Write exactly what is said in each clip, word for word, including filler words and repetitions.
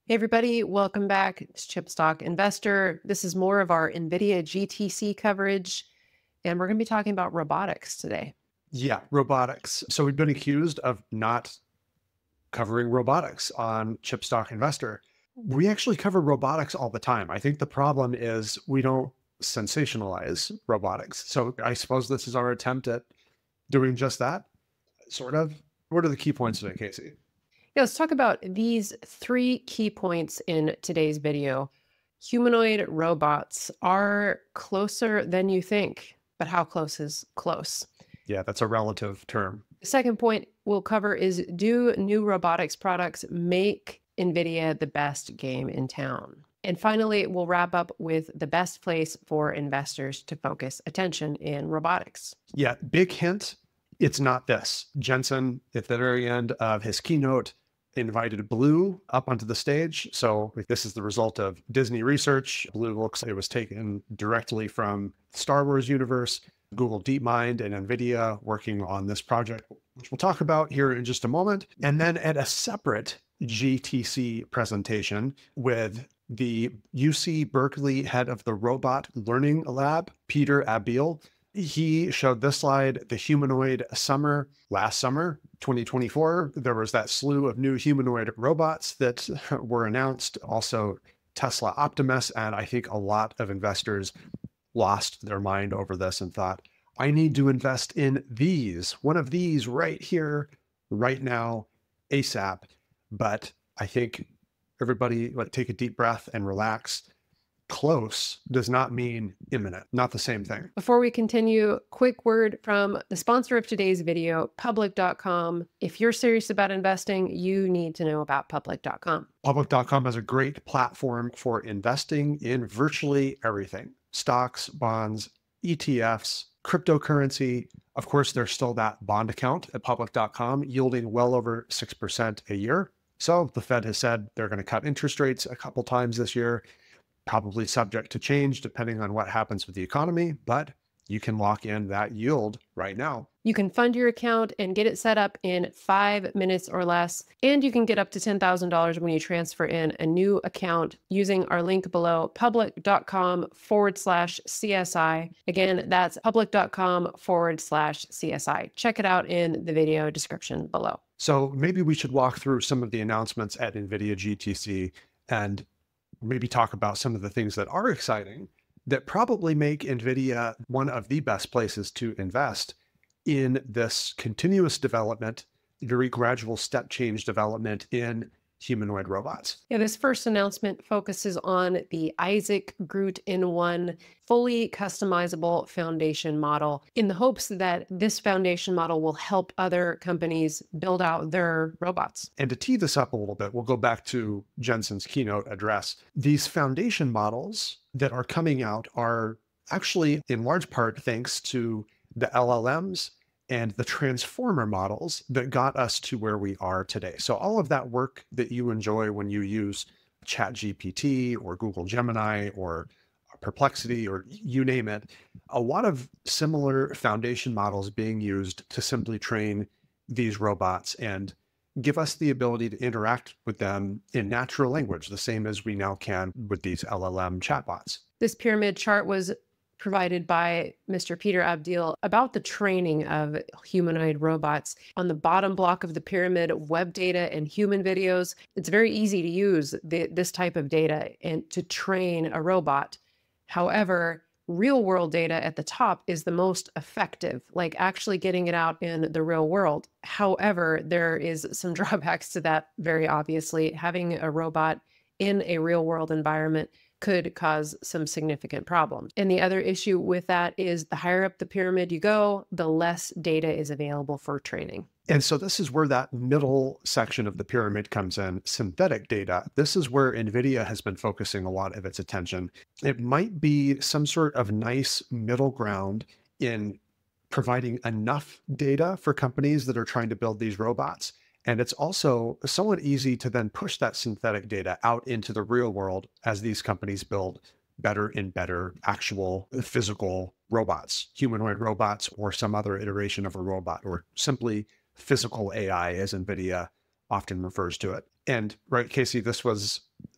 Hey everybody, welcome back. It's Chipstock Investor. This is more of our Nvidia G T C coverage, and we're going to be talking about robotics today. Yeah, robotics. So we've been accused of not covering robotics on Chipstock Investor. We actually cover robotics all the time. I think the problem is we don't sensationalize robotics. So I suppose this is our attempt at doing just that, sort of. What are the key points today, Kasey? Yeah, let's talk about these three key points in today's video. Humanoid robots are closer than you think, but how close is close? Yeah, that's a relative term. The second point we'll cover is, do new robotics products make Nvidia the best game in town? And finally, we'll wrap up with the best place for investors to focus attention in robotics. Yeah, big hint, it's not this. Jensen, at the very end of his keynote, invited Blue up onto the stage. So this is the result of Disney research. Blue looks like it was taken directly from Star Wars universe. Google DeepMind and Nvidia working on this project, which we'll talk about here in just a moment. And then at a separate G T C presentation with the U C Berkeley head of the Robot Learning Lab, Peter Abil. He showed this slide, the humanoid summer last summer, twenty twenty-four. There was that slew of new humanoid robots that were announced, also Tesla Optimus. And I think a lot of investors lost their mind over this and thought, I need to invest in these, one of these right here, right now, ASAP. But I think everybody like, take a deep breath and relax. Close does not mean imminent, not the same thing. Before we continue, quick word from the sponsor of today's video, public dot com. If you're serious about investing, you need to know about public dot com. public dot com is a great platform for investing in virtually everything. Stocks, bonds, E T Fs, cryptocurrency. Of course, there's still that bond account at public dot com yielding well over six percent a year. So the Fed has said they're going to cut interest rates a couple times this year, probably subject to change depending on what happens with the economy, but you can lock in that yield right now. You can fund your account and get it set up in five minutes or less. And you can get up to ten thousand dollars when you transfer in a new account using our link below, public dot com forward slash C S I. Again, that's public dot com forward slash C S I. Check it out in the video description below. So maybe we should walk through some of the announcements at Nvidia G T C and maybe talk about some of the things that are exciting that probably make Nvidia one of the best places to invest in this continuous development, very gradual step change development in humanoid robots. Yeah, this first announcement focuses on the Isaac Groot in one fully customizable foundation model in the hopes that this foundation model will help other companies build out their robots. And to tee this up a little bit, we'll go back to Jensen's keynote address. These foundation models that are coming out are actually in large part thanks to the L L Ms and the transformer models that got us to where we are today. So all of that work that you enjoy when you use ChatGPT or Google Gemini or Perplexity or you name it, a lot of similar foundation models being used to simply train these robots and give us the ability to interact with them in natural language, the same as we now can with these L L M chatbots. This pyramid chart was provided by Mister Peter Abdil about the training of humanoid robots. On the bottom block of the pyramid, web data and human videos. It's very easy to use the, this type of data and to train a robot. However, real world data at the top is the most effective, like actually getting it out in the real world. However, there is some drawbacks to that, very obviously. Having a robot in a real world environment could cause some significant problems. And the other issue with that is the higher up the pyramid you go, the less data is available for training. And so this is where that middle section of the pyramid comes in, synthetic data. This is where Nvidia has been focusing a lot of its attention. It might be some sort of nice middle ground in providing enough data for companies that are trying to build these robots. And it's also somewhat easy to then push that synthetic data out into the real world as these companies build better and better actual physical robots, humanoid robots, or some other iteration of a robot, or simply physical A I, as Nvidia often refers to it. And right, Kasey, this was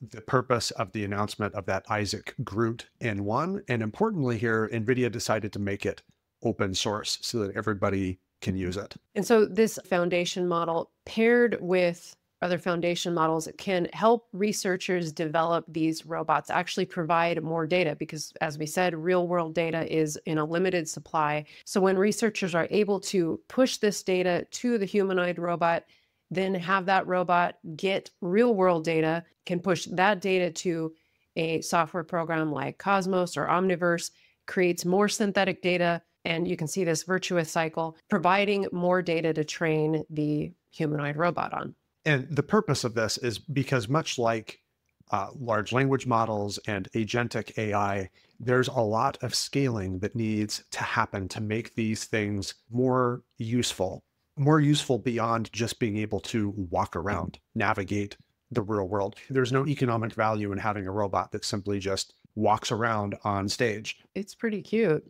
the purpose of the announcement of that Isaac Groot N one. And importantly here, Nvidia decided to make it open source so that everybody can use it. And so this foundation model paired with other foundation models can help researchers develop these robots, actually provide more data because, as we said, real world data is in a limited supply. So when researchers are able to push this data to the humanoid robot, then have that robot get real world data, can push that data to a software program like Cosmos or Omniverse, creates more synthetic data. And you can see this virtuous cycle, providing more data to train the humanoid robot on. And the purpose of this is because much like uh, large language models and agentic A I, there's a lot of scaling that needs to happen to make these things more useful, more useful beyond just being able to walk around, navigate the real world. There's no economic value in having a robot that simply just walks around on stage. It's pretty cute.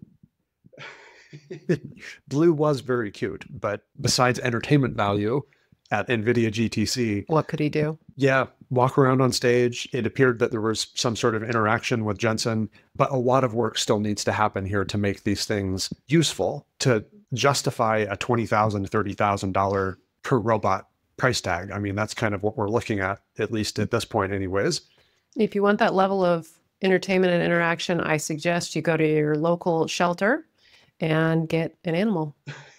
Blue was very cute, but besides entertainment value at Nvidia G T C, what could he do? Yeah, walk around on stage. It appeared that there was some sort of interaction with Jensen, but a lot of work still needs to happen here to make these things useful, to justify a twenty thousand dollars, thirty thousand dollars per robot price tag. I mean, that's kind of what we're looking at, at least at this point anyways. If you want that level of entertainment and interaction, I suggest you go to your local shelter and get an animal.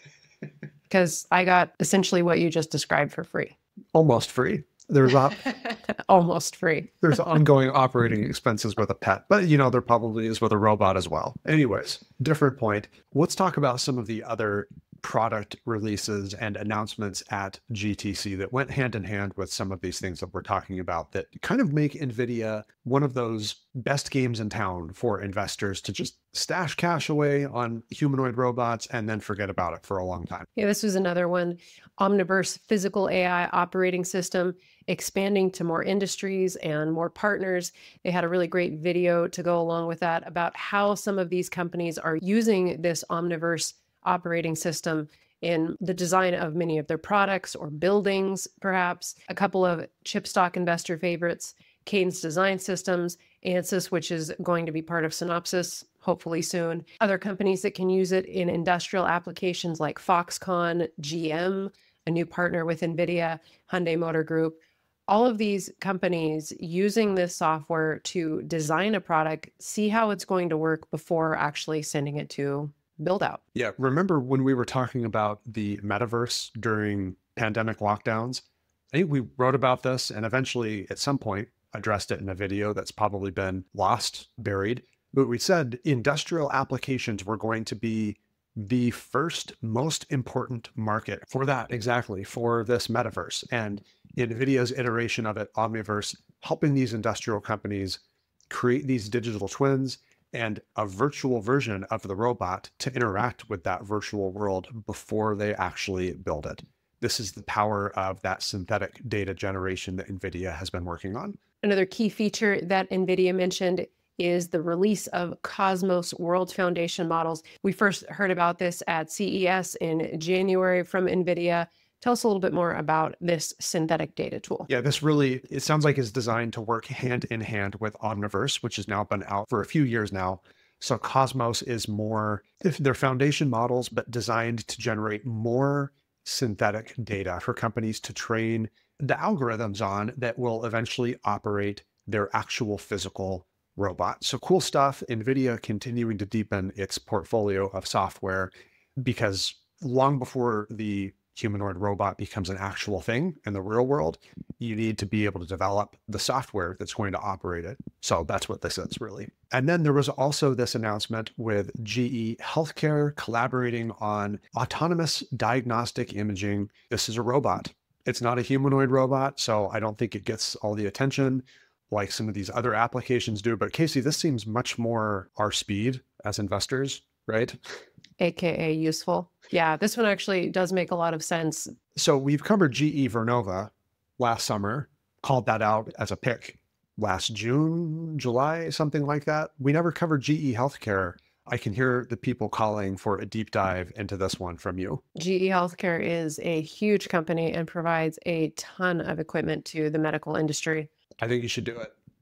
Because I got essentially what you just described for free. Almost free. There's op- almost free. There's ongoing operating expenses with a pet, but you know, there probably is with a robot as well. Anyways, different point. Let's talk about some of the other product releases and announcements at G T C that went hand in hand with some of these things that we're talking about that kind of make Nvidia one of those best games in town for investors to just stash cash away on humanoid robots and then forget about it for a long time. Yeah, this was another one. Omniverse physical A I operating system expanding to more industries and more partners. They had a really great video to go along with that about how some of these companies are using this Omniverse operating system in the design of many of their products or buildings, perhaps. A couple of chip stock investor favorites, Cadence Design Systems, Ansys, which is going to be part of Synopsys, hopefully soon. Other companies that can use it in industrial applications like Foxconn, G M, a new partner with Nvidia, Hyundai Motor Group. All of these companies using this software to design a product, see how it's going to work before actually sending it to build out. Yeah. Remember when we were talking about the metaverse during pandemic lockdowns? I think we wrote about this and eventually at some point addressed it in a video that's probably been lost, buried. But we said industrial applications were going to be the first most important market for that, exactly, for this metaverse. And Nvidia's iteration of it, Omniverse, helping these industrial companies create these digital twins and a virtual version of the robot to interact with that virtual world before they actually build it. This is the power of that synthetic data generation that Nvidia has been working on. Another key feature that Nvidia mentioned is the release of Cosmos World Foundation models. We first heard about this at C E S in January from Nvidia. Tell us a little bit more about this synthetic data tool. Yeah, this really, it sounds like it's designed to work hand in hand with Omniverse, which has now been out for a few years now. So Cosmos is more, they're foundation models, but designed to generate more synthetic data for companies to train the algorithms on that will eventually operate their actual physical robot. So cool stuff. Nvidia continuing to deepen its portfolio of software because long before the humanoid robot becomes an actual thing in the real world, you need to be able to develop the software that's going to operate it. So that's what this is really. And then there was also this announcement with G E Healthcare collaborating on autonomous diagnostic imaging. This is a robot. It's not a humanoid robot, so I don't think it gets all the attention like some of these other applications do. But Kasey, this seems much more our speed as investors, right? A K A useful. Yeah, this one actually does make a lot of sense. So we've covered G E Vernova last summer, called that out as a pick last June, July, something like that. We never covered G E Healthcare. I can hear the people calling for a deep dive into this one from you. G E Healthcare is a huge company and provides a ton of equipment to the medical industry. I think you should do it.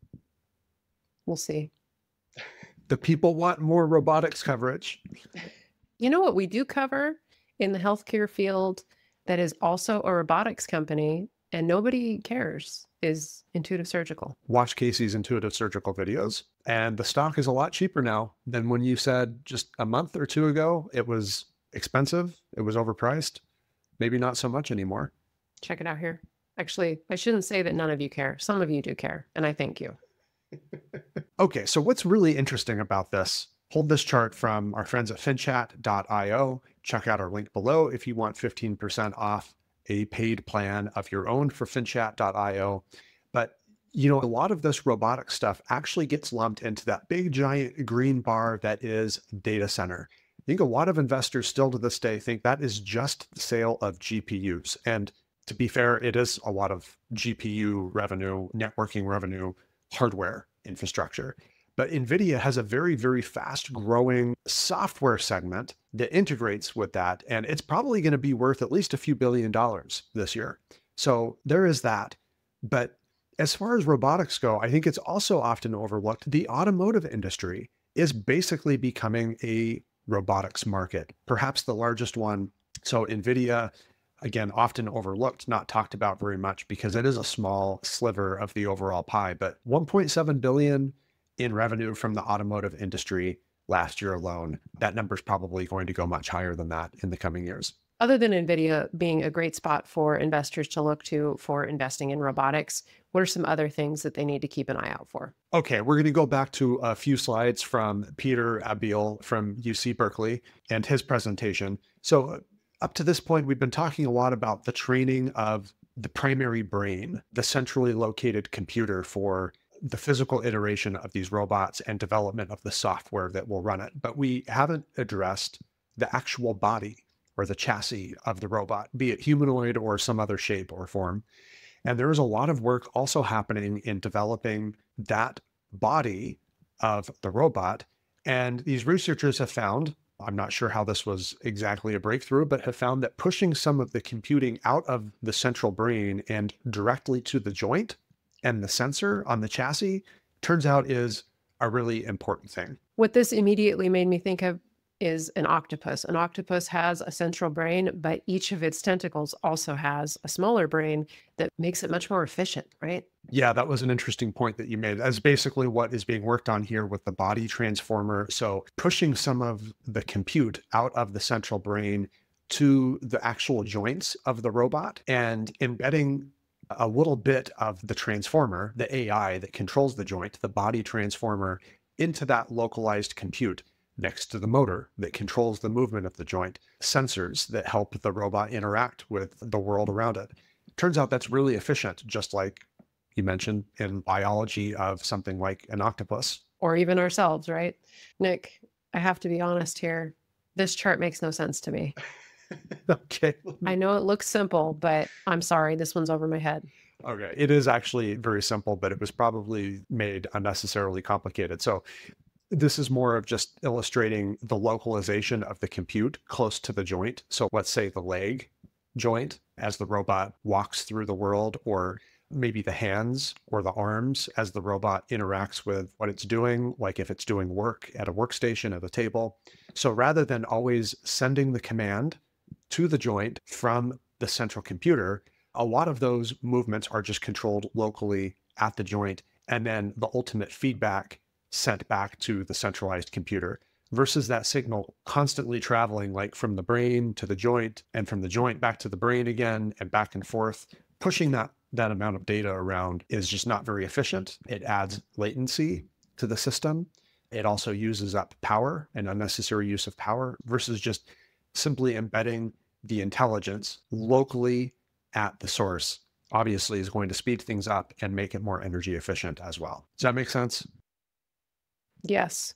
We'll see. The people want more robotics coverage. You know what we do cover in the healthcare field that is also a robotics company and nobody cares is Intuitive Surgical. Watch Kasey's Intuitive Surgical videos. And the stock is a lot cheaper now than when you said just a month or two ago it was expensive, it was overpriced. Maybe not so much anymore. Check it out here. Actually, I shouldn't say that none of you care. Some of you do care, and I thank you. Okay, so what's really interesting about this, hold this chart from our friends at finchat dot i o. Check out our link below if you want fifteen percent off a paid plan of your own for finchat dot i o. But, you know, a lot of this robotic stuff actually gets lumped into that big giant green bar that is data center. I think a lot of investors still to this day think that is just the sale of G P Us. And to be fair, it is a lot of G P U revenue, networking revenue, hardware infrastructure. But Nvidia has a very, very fast growing software segment that integrates with that. And it's probably going to be worth at least a few billion dollars this year. So there is that. But as far as robotics go, I think it's also often overlooked. The automotive industry is basically becoming a robotics market, perhaps the largest one. So Nvidia, again, often overlooked, not talked about very much because it is a small sliver of the overall pie, but one point seven billion in revenue from the automotive industry last year alone. That number is probably going to go much higher than that in the coming years. Other than Nvidia being a great spot for investors to look to for investing in robotics, what are some other things that they need to keep an eye out for? Okay, we're going to go back to a few slides from Peter Abiel from U C Berkeley and his presentation. So up to this point, we've been talking a lot about the training of the primary brain, the centrally located computer for the physical iteration of these robots and development of the software that will run it. But we haven't addressed the actual body or the chassis of the robot, be it humanoid or some other shape or form. And there is a lot of work also happening in developing that body of the robot. And these researchers have found, I'm not sure how this was exactly a breakthrough, but have found that pushing some of the computing out of the central brain and directly to the joint and the sensor on the chassis turns out is a really important thing. What this immediately made me think of is an octopus. An octopus has a central brain, but each of its tentacles also has a smaller brain that makes it much more efficient, right? Yeah, that was an interesting point that you made. That's basically what is being worked on here with the body transformer. So pushing some of the compute out of the central brain to the actual joints of the robot and embedding a little bit of the transformer, the A I that controls the joint, the body transformer, into that localized compute next to the motor that controls the movement of the joint, sensors that help the robot interact with the world around it. Turns out that's really efficient, just like you mentioned in biology of something like an octopus. Or even ourselves, right? Nick, I have to be honest here. This chart makes no sense to me. Okay. I know it looks simple, but I'm sorry, this one's over my head. Okay. It is actually very simple, but it was probably made unnecessarily complicated. So this is more of just illustrating the localization of the compute close to the joint. So let's say the leg joint as the robot walks through the world, or maybe the hands or the arms as the robot interacts with what it's doing, like if it's doing work at a workstation at a table. So rather than always sending the command to the joint from the central computer, a lot of those movements are just controlled locally at the joint, and then the ultimate feedback sent back to the centralized computer, versus that signal constantly traveling like from the brain to the joint and from the joint back to the brain again and back and forth. Pushing that, that amount of data around is just not very efficient. It adds latency to the system. It also uses up power and unnecessary use of power versus just simply embedding the intelligence locally at the source. Obviously is going to speed things up and make it more energy efficient as well. Does that make sense? Yes.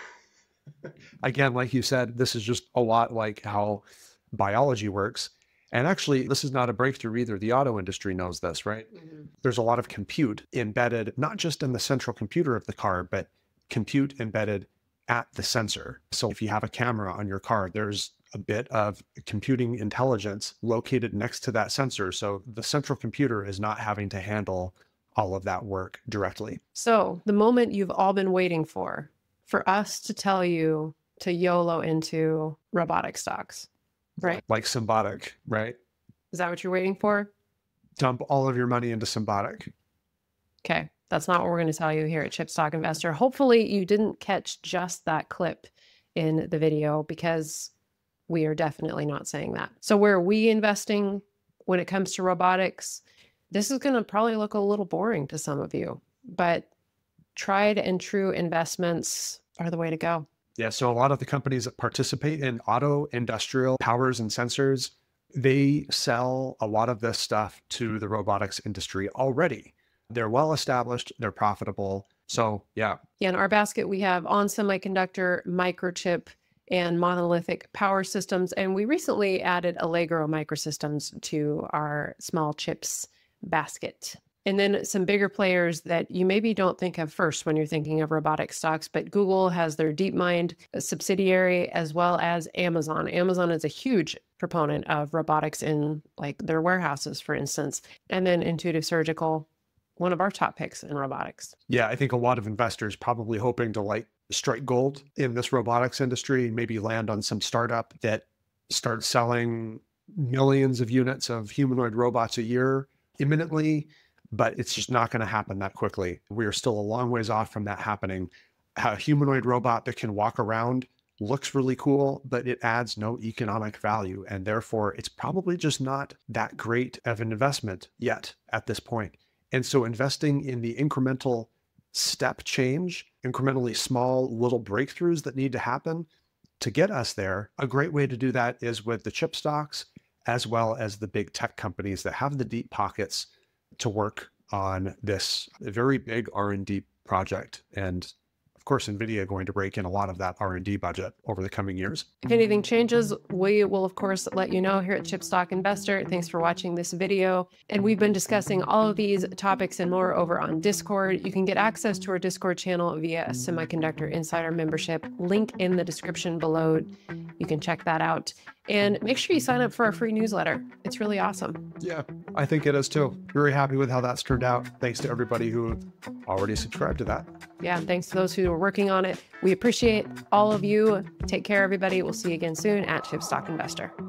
Again, like you said, this is just a lot like how biology works. And actually, this is not a breakthrough either. The auto industry knows this, right? Mm-hmm. There's a lot of compute embedded, not just in the central computer of the car, but compute embedded at the sensor. So if you have a camera on your car, there's a bit of computing intelligence located next to that sensor. So the central computer is not having to handle all of that work directly. So the moment you've all been waiting for, for us to tell you to YOLO into robotic stocks, right? Like Symbotic, right? Is that what you're waiting for? Dump all of your money into Symbotic. Okay. That's not what we're going to tell you here at Chipstock Investor. Hopefully you didn't catch just that clip in the video, because we are definitely not saying that. So where are we investing when it comes to robotics? This is going to probably look a little boring to some of you, but tried and true investments are the way to go. Yeah. So a lot of the companies that participate in auto, industrial, powers and sensors, they sell a lot of this stuff to the robotics industry already. They're well established, they're profitable. So yeah. Yeah, in our basket, we have on semiconductor, microchip, and monolithic power systems. And we recently added Allegro microsystems to our small chips basket. And then some bigger players that you maybe don't think of first when you're thinking of robotic stocks, but Google has their DeepMind subsidiary, as well as Amazon. Amazon is a huge proponent of robotics in like their warehouses, for instance. And then Intuitive Surgical, one of our top picks in robotics. Yeah, I think a lot of investors probably hoping to like strike gold in this robotics industry, maybe land on some startup that starts selling millions of units of humanoid robots a year imminently, but it's just not going to happen that quickly. We are still a long ways off from that happening. A humanoid robot that can walk around looks really cool, but it adds no economic value. And therefore, it's probably just not that great of an investment yet at this point. And so investing in the incremental step change, incrementally small little breakthroughs that need to happen to get us there, a great way to do that is with the chip stocks, as well as the big tech companies that have the deep pockets to work on this very big R and D project. And of course, Nvidia going to break in a lot of that R and D budget over the coming years. If anything changes, we will, of course, let you know here at Chipstock Investor. Thanks for watching this video. And we've been discussing all of these topics and more over on Discord. You can get access to our Discord channel via a Semiconductor Insider membership. Link in the description below. You can check that out. And make sure you sign up for our free newsletter. It's really awesome. Yeah, I think it is too. Very happy with how that's turned out. Thanks to everybody who already subscribed to that. Yeah, and thanks to those who are working on it. We appreciate all of you. Take care, everybody. We'll see you again soon at Chipstock Investor.